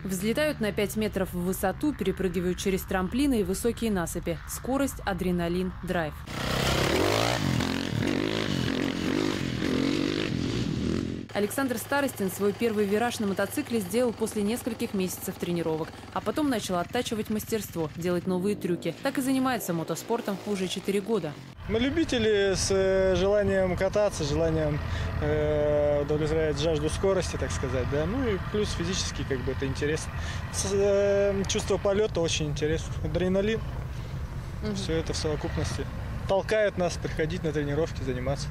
Взлетают на 5 метров в высоту, перепрыгивают через трамплины и высокие насыпи. Скорость, адреналин, драйв. Александр Старостин свой первый вираж на мотоцикле сделал после нескольких месяцев тренировок. А потом начал оттачивать мастерство, делать новые трюки. Так и занимается мотоспортом уже 4 года. Мы любители с желанием кататься, желанием удовлетворять жажду скорости, так сказать. Да? Ну и плюс физически это интересно. Чувство полета очень интересно. Адреналин. Все это в совокупности толкает нас приходить на тренировки, заниматься.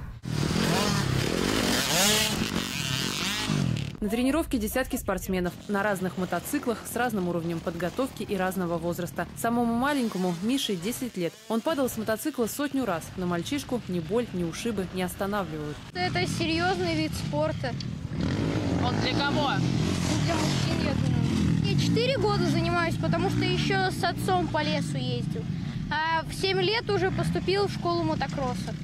На тренировке десятки спортсменов на разных мотоциклах с разным уровнем подготовки и разного возраста. Самому маленькому Мише 10 лет. Он падал с мотоцикла 100 раз, но мальчишку ни боль, ни ушибы не останавливают. Это серьезный вид спорта. Он для кого? Для мужчин, я думаю. Я 4 года занимаюсь, потому что еще с отцом по лесу ездил. А в 7 лет уже поступил в школу мотокросса.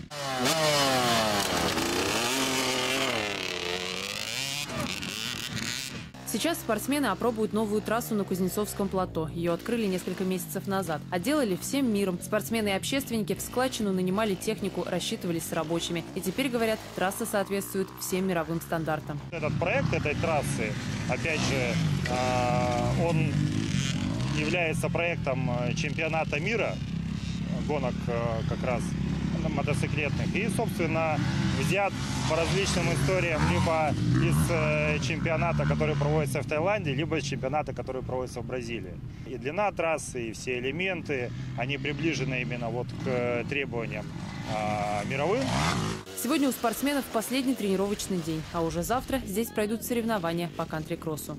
Сейчас спортсмены опробуют новую трассу на Кузнецовском плато. Ее открыли несколько месяцев назад. А делали всем миром. Спортсмены и общественники в складчину нанимали технику, рассчитывались с рабочими. И теперь, говорят, трасса соответствует всем мировым стандартам. Этот проект этой трассы, опять же, он является проектом чемпионата мира, гонок как раз мотоциклетных. И, собственно, взят по различным историям либо из чемпионата, который проводится в Таиланде, либо из чемпионата, который проводится в Бразилии. И длина трассы, и все элементы, они приближены именно к требованиям мировым. Сегодня у спортсменов последний тренировочный день, а уже завтра здесь пройдут соревнования по кантри-кроссу.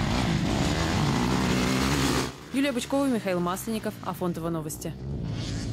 Юлия Бычкова, Михаил Масленников, Афонтово новости.